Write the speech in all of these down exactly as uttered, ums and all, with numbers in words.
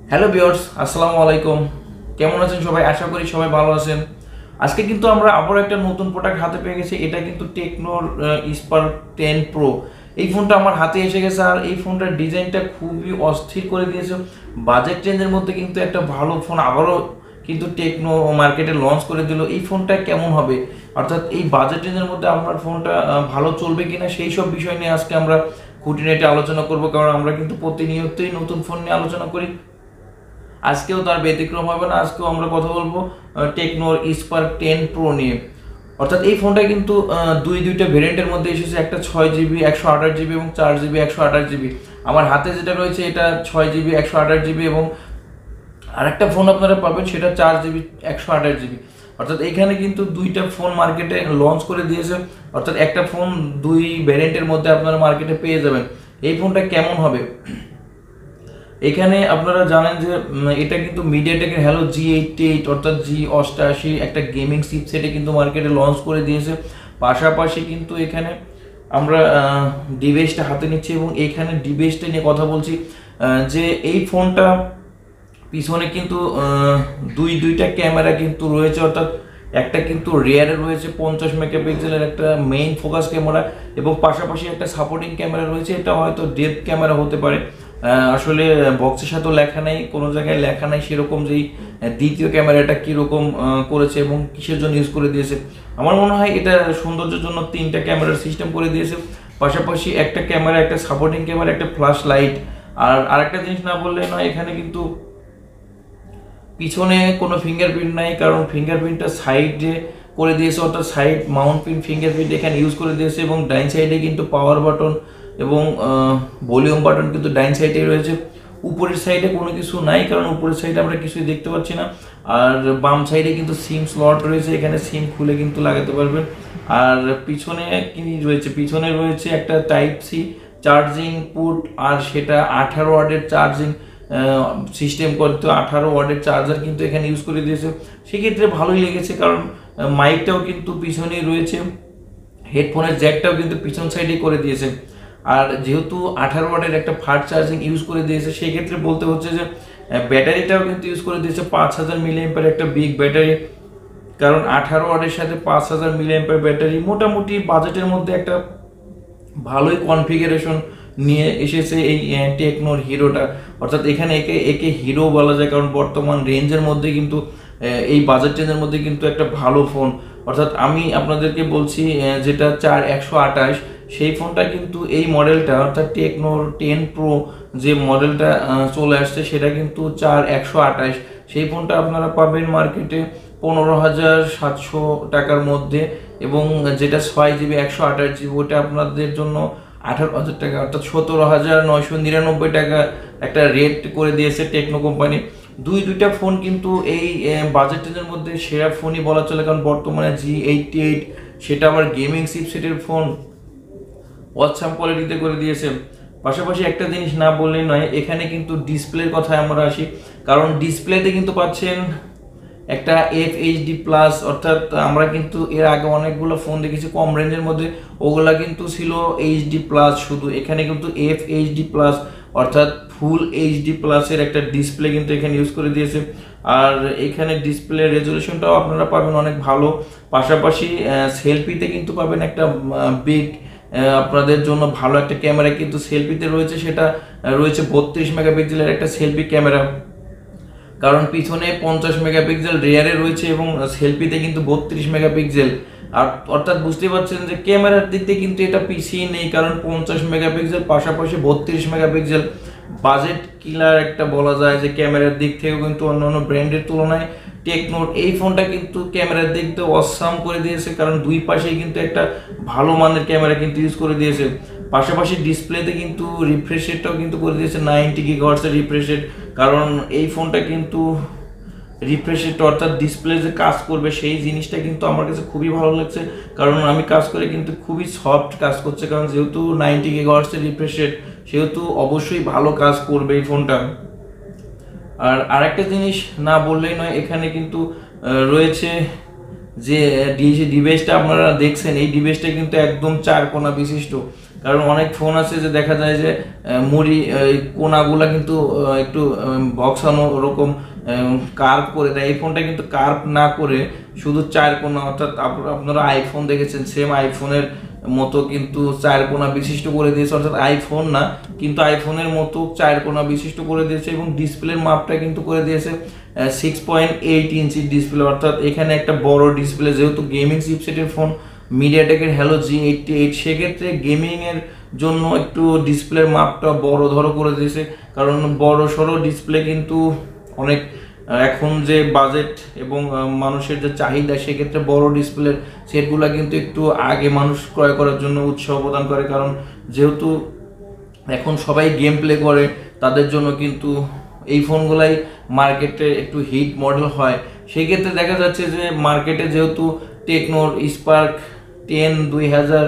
Hello viewers, আসসালামু আলাইকুম। কেমন আছেন সবাই? আশা করি সবাই ভালো আছেন। আজকে কিন্তু আমরা আবার একটা নতুন প্রোডাক্ট হাতে পেয়ে গেছি। এটা কিন্তু টেকনোর স্পার্ক টেন প্রো। এই ফোনটা আমার হাতে এসে গেছে, আর এই ফোনটার ডিজাইনটা খুবই অস্থির করে দিয়েছে। বাজেট রেঞ্জের মধ্যে কিন্তু একটা ভালো ফোন আবারও কিন্তু টেকনো মার্কেটে লঞ্চ করে দিল। এই ফোনটা কেমন হবে, অর্থাৎ এই বাজেট রেঞ্জের মধ্যে আমার ফোনটা আহ, ভালো চলবে কিনা, সেই সব বিষয় নিয়ে আজকে আমরা খুঁটিনাটি আলোচনা করব। কারণ আমরা কিন্তু প্রতিনিয়তই নতুন ফোন নিয়ে আলোচনা করি, আজকেও তার ব্যতিক্রম হবে না। আজকেও আমরা কথা বলবো টেকনোর স্পার্ক টেন প্রো নিয়ে। অর্থাৎ এই ফোনটা কিন্তু আহ, দুই দুইটা ভেরিয়েন্টের মধ্যে এসেছে, একটা ছয় জিবি একশো আঠাশ জিবি এবং চার জিবি একশো আঠাশ জিবি। আমার হাতে যেটা রয়েছে এটা ছয় জিবি একশো আঠাশ জিবি, এবং আরেকটা ফোন আপনারা পাবেন সেটা চার জিবি একশো আঠাশ জিবি। অর্থাৎ এখানে কিন্তু দুইটা ফোন মার্কেটে লঞ্চ করে দিয়েছে। অর্থাৎ একটা ফোন দুই ভ্যারিয়েন্টের মধ্যে আপনারা মার্কেটে পেয়ে যাবেন। এই ফোনটা কেমন হবে, এখানে আপনারা জানেন যে উম, এটা কিন্তু মিডিয়াটেকের হ্যালো জি এইটটি এইট অর্থাৎ জি অষ্টাশি একটা গেমিং চিপসেটে কিন্তু মার্কেটে লঞ্চ করে দিয়েছে। পাশাপাশি কিন্তু এখানে আমরা ডিভাইসটা হাতে নিচ্ছি এবং এইখানে ডিভাইসটা নিয়ে কথা বলছি। আহ, যে এই ফোনটা পিছনে কিন্তু আহ, দুই দুইটা ক্যামেরা কিন্তু রয়েছে। অর্থাৎ একটা কিন্তু রিয়ারে রয়েছে পঞ্চাশ মেগাপিক্সেলের একটা মেইন ফোকাস ক্যামেরা, এবং পাশাপাশি একটা সাপোর্টিং ক্যামেরা রয়েছে। এটা হয়তো ডেপথ ক্যামেরা হতে পারে। আহ, আসলে বক্সের সাথেও লেখা নাই, কোনো জায়গায় লেখা নাই সেরকম যেই আহ, দ্বিতীয় ক্যামেরাটা কীরকম করেছে এবং কিসের জন্য ইউজ করে দিয়েছে। আমার মনে হয় এটা সৌন্দর্যের জন্য তিনটা ক্যামেরার সিস্টেম করে দিয়েছে। পাশাপাশি একটা ক্যামেরা, একটা সাপোর্টিং ক্যামেরা, একটা ফ্ল্যাশ লাইট। আর আরেকটা জিনিস না বললে নয়, এখানে কিন্তু পিছনে কোনো ফিঙ্গারপ্রিন্ট নাই, কারণ ফিঙ্গারপ্রিন্টটা সাইডে করে দিয়েছে। অর্থাৎ সাইড মাউন্ট পিন ফিঙ্গারপ্রিন্ট এখানে ইউজ করে দিয়েছে, এবং ডাইন সাইডে কিন্তু পাওয়ার বাটন এবং ভলিউম বাটন কিন্তু ডাইন সাইডে রয়েছে। উপরের সাইডে কোনো কিছু নাই, কারণ উপরের সাইডে আমরা কিছুই দেখতে পাচ্ছি না। আর বাম সাইডে কিন্তু সিম স্লট রয়েছে, এখানে সিম খুলে কিন্তু লাগাতে পারবেন। আর পিছনে কি রয়েছে, পিছনে রয়েছে একটা টাইপ সি চার্জিং পুট, আর সেটা আঠারো ওয়াটের চার্জিং সিস্টেম করতে আঠারো ওয়াটের চার্জার কিন্তু এখানে ইউজ করে দিয়েছে। সেক্ষেত্রে ভালোই লেগেছে, কারণ মাইকটাও কিন্তু পিছনেই রয়েছে, হেডফোনের জ্যাকটাও কিন্তু পিছন সাইডেই করে দিয়েছে। আর যেহেতু আঠারো ওয়াটের একটা ফাস্ট চার্জিং ইউজ করে দিয়েছে, সেই ক্ষেত্রে বলতে হচ্ছে যে ব্যাটারিটাও কিন্তু ইউজ করে দিয়েছে পাঁচ হাজার মিলি অ্যাম্পিয়ার একটা বিগ ব্যাটারি। কারণ আঠারো ওয়াটের সাথে পাঁচ হাজার মিলি অ্যাম্পিয়ার ব্যাটারি মোটামুটি বাজেটের মধ্যে একটা ভালোই কনফিগারেশন নিয়ে এসেছে এই টেকনোর হিরোটা। অর্থাৎ এখানে একে একে হিরো বলা যায়, কারণ বর্তমান রেঞ্জের মধ্যে কিন্তু এই বাজেট রেঞ্জের মধ্যে কিন্তু একটা ভালো ফোন। অর্থাৎ আমি আপনাদেরকে বলছি যেটা চার একশো আঠাশ, সেই ফোনটা কিন্তু এই মডেলটা অর্থাৎ টেকনোর টেন প্রো যে মডেলটা চলে আসছে সেটা কিন্তু চার একশো আঠাশ। সেই ফোনটা আপনারা পাবেন মার্কেটে পনেরো হাজার সাতশো টাকার মধ্যে, এবং যেটা ছয় জিবি একশো আঠাশ জিবি ওটা আপনাদের জন্য আঠারো হাজার টাকা, অর্থাৎ সতেরো হাজার নয়শো নিরানব্বই টাকা একটা রেট করে দিয়েছে টেকনো কোম্পানি। দুই দুইটা ফোন কিন্তু এই বাজেট রেঞ্জের মধ্যে সেরা ফোনই বলা চলে, কারণ বর্তমানে জি এইটটি এইট সেটা আবার গেমিং চিপসেটের ফোন, অসাম কোয়ালিটিতে করে দিয়েছে। পাশাপাশি একটা জিনিস না বললেই নয়, এখানে কিন্তু ডিসপ্লের কথায় আমরা আসি। কারণ ডিসপ্লেতে কিন্তু পাচ্ছেন একটা এফ এইচডি প্লাস, অর্থাৎ আমরা কিন্তু এর আগে অনেকগুলো ফোন দেখেছি কম রেঞ্জের মধ্যে, ওগুলা কিন্তু ছিল এইচডি প্লাস শুধু। এখানে কিন্তু এফ এইচডি প্লাস অর্থাৎ ফুল এইচডি প্লাসের একটা ডিসপ্লে কিন্তু এখানে ইউজ করে দিয়েছে। আর এখানে ডিসপ্লে রেজলিউশনটাও আপনারা পাবেন অনেক ভালো। পাশাপাশি সেলফিতে কিন্তু পাবেন একটা বিগ আপনাদের জন্য ভালো একটা ক্যামেরা কিন্তু সেলফিতে রয়েছে, সেটা রয়েছে বত্রিশ মেগাপিক্সেলের একটা সেলফি ক্যামেরা। কারণ পিছনে পঞ্চাশ মেগাপিক্সেল রিয়ারে রয়েছে এবং সেলফিতে কিন্তু বত্রিশ মেগাপিক্সেল। আর অর্থাৎ বুঝতে পারছেন যে ক্যামেরার দিক থেকে কিন্তু এটা পিছিয়ে নেই, কারণ পঞ্চাশ মেগাপিক্সেল পাশাপাশি বত্রিশ মেগাপিক্সেল বাজেট কিলার একটা বলা যায় যে ক্যামেরার দিক থেকেও কিন্তু অন্যান্য ব্র্যান্ডের তুলনায় টেকনোর এই ফোনটা কিন্তু ক্যামেরার দিক দিয়ে অসাম করে দিয়েছে, কারণ দুই পাশেই কিন্তু একটা ভালো মানের ক্যামেরা কিন্তু ইউজ করে দিয়েছে। পাশাপাশি ডিসপ্লেতে কিন্তু রিফ্রেশ রেটটাও কিন্তু করে দিয়েছে নাইনটি গিগাহার্টজের রিফ্রেশ রেট। কারণ এই ফোনটা কিন্তু রিফ্রেশ রেট অর্থাৎ ডিসপ্লে যে কাজ করবে সেই জিনিসটা কিন্তু আমার কাছে খুবই ভালো লাগছে, কারণ আমি কাজ করে কিন্তু খুবই সফট কাজ করছে। কারণ যেহেতু নাইনটি গিগাহার্টজের রিফ্রেশ রেট, সেহেতু অবশ্যই ভালো কাজ করবে এই ফোনটা। আর আরেকটা জিনিস না বললেই নয়, এখানে কিন্তু রয়েছে যে ডিভাইসটা আপনারা দেখছেন, এই ডিভাইসটা কিন্তু একদম চার কোনা বিশিষ্ট। কারণ অনেক ফোন আছে যে দেখা যায় যে মুড়ি কোনাগুলা কিন্তু একটু বক্সানো ওরকম কার্ভ করে দেয়। এই ফোনটা কিন্তু কার্ভ না করে শুধু চার কোনা, অর্থাৎ আপনারা আইফোন দেখেছেন সেম আইফোনের মতো কিন্তু চার কোনা বিশিষ্ট করে দিয়েছে, অর্থাৎ আইফোন না কিন্তু আইফোনের মতো চার কোনা বিশিষ্ট করে দিয়েছে এবং ডিসপ্লের মাপটা কিন্তু করে দিয়েছে সিক্স পয়েন্ট এইট ইঞ্চির ডিসপ্লে, অর্থাৎ এখানে একটা বড় ডিসপ্লে। যেহেতু গেমিং চিপসেটের ফোন মিডিয়াটেকের হ্যালো জি এইটটি এইট, সেক্ষেত্রে গেমিংয়ের জন্য একটু ডিসপ্লের মাপটা বড় ধরো করে দিয়েছে, কারণ বড় সড়ো ডিসপ্লে কিন্তু অনেক এখন যে বাজেট এবং মানুষের যে চাহিদা, সেক্ষেত্রে বড় ডিসপ্লের সেটগুলো কিন্তু একটু আগে মানুষ ক্রয় করার জন্য উৎসাহ প্রদান করে, কারণ যেহেতু এখন সবাই গেম প্লে করে তাদের জন্য কিন্তু এই ফোনগুলাই মার্কেটে একটু হিট মডেল হয়। সেই ক্ষেত্রে দেখা যাচ্ছে যে মার্কেটে যেহেতু টেকনোর স্পার্ক টেন দুই হাজার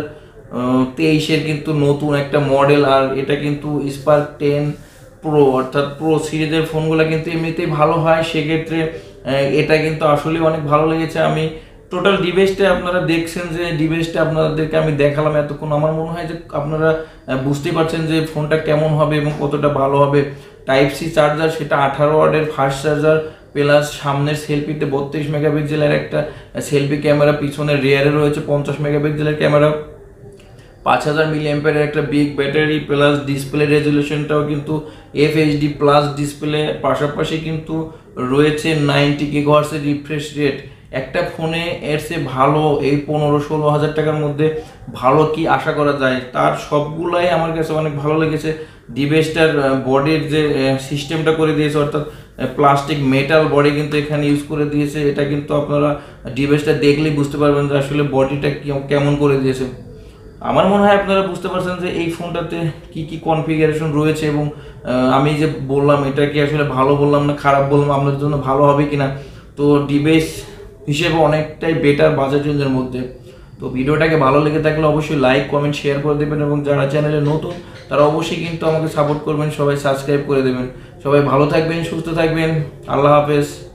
তেইশের কিন্তু নতুন একটা মডেল, আর এটা কিন্তু স্পার্ক টেন প্রো অর্থাৎ প্রো সিরিজের ফোনগুলো কিন্তু এমনিতেই ভালো হয়, সেক্ষেত্রে এটা কিন্তু আসলে অনেক ভালো লেগেছে। আমি টোটাল ডিভাইসটা আপনারা দেখছেন যে ডিভাইসটা আপনাদেরকে আমি দেখালাম এতক্ষণ, আমার মনে হয় যে আপনারা বুঝতে পারছেন যে ফোনটা কেমন হবে এবং কতটা ভালো হবে। টাইপ সি চার্জার, সেটা আঠারো ওয়াটের ফাস্ট চার্জার, প্লাস সামনের সেলফিতে বত্রিশ মেগাপিক্সেলের একটা সেলফি ক্যামেরা, পিছনে রিয়ারে রয়েছে পঞ্চাশ মেগাপিক্সেলের ক্যামেরা, পাঁচ হাজার মিলি অ্যাম্পিয়ারের একটা বিগ ব্যাটারি, প্লাস ডিসপ্লে রেজলিউশনটাও কিন্তু F H D plus display, পাশাপাশি কিন্তু রয়েছে নাইনটি গিগাহার্টজের রিফ্রেশ রেট। একটা ফোনে এর চেয়ে ভালো এই পনেরো ষোলো হাজার টাকার মধ্যে ভালো কি আশা করা যায়, তার সবগুলাই আমার কাছে অনেক ভালো লেগেছে। ডিভাইসটার বডির যে সিস্টেমটা করে দিয়েছে, অর্থাৎ প্লাস্টিক মেটাল বডি কিন্তু এখানে ইউজ করে দিয়েছে, এটা কিন্তু আপনারা ডিভাইসটা দেখলেই বুঝতে পারবেন যে আসলে বডিটা কেমন করে দিয়েছে। আমার মনে হয় আপনারা বুঝতে পারছেন যে এই ফোনটাতে কি কি কনফিগারেশন রয়েছে, এবং আমি যে বললাম এটা কি আসলে ভালো বললাম না খারাপ বললাম, আপনাদের জন্য ভালো হবে কিনা। তো ডিভাইস হিসেবে অনেকটাই বেটার বাজেট রেঞ্জের মধ্যে। তো ভিডিওটাকে ভালো লেগে থাকলে অবশ্যই লাইক কমেন্ট শেয়ার করে দেবেন, এবং যারা চ্যানেলে নতুন তারা অবশ্যই কিন্তু আমাকে সাপোর্ট করবেন, সবাই সাবস্ক্রাইব করে দেবেন। সবাই ভালো থাকবেন, সুস্থ থাকবেন, আল্লাহ হাফেজ।